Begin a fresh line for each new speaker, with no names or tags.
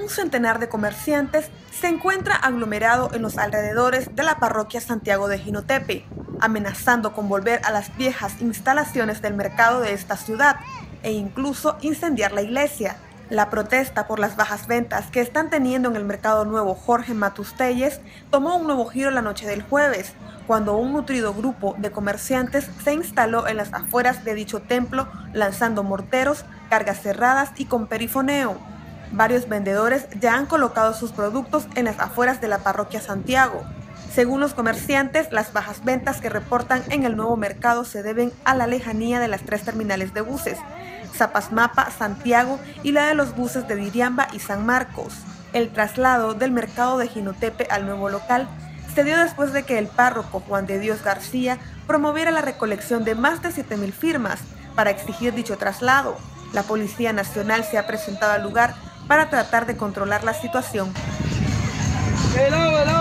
un centenar de comerciantes se encuentra aglomerado en los alrededores de la parroquia Santiago de Jinotepe, amenazando con volver a las viejas instalaciones del mercado de esta ciudad e incluso incendiar la iglesia. La protesta por las bajas ventas que están teniendo en el mercado nuevo Jorge Matus Telles tomó un nuevo giro la noche del jueves, cuando un nutrido grupo de comerciantes se instaló en las afueras de dicho templo lanzando morteros, cargas cerradas y con perifoneo. Varios vendedores ya han colocado sus productos en las afueras de la parroquia Santiago. Según los comerciantes, las bajas ventas que reportan en el nuevo mercado se deben a la lejanía de las 3 terminales de buses, Zapasmapa, Santiago y la de los buses de Diriamba y San Marcos. El traslado del mercado de Jinotepe al nuevo local se dio después de que el párroco Juan de Dios García promoviera la recolección de más de 7,000 firmas para exigir dicho traslado. La Policía Nacional se ha presentado al lugar para tratar de controlar la situación.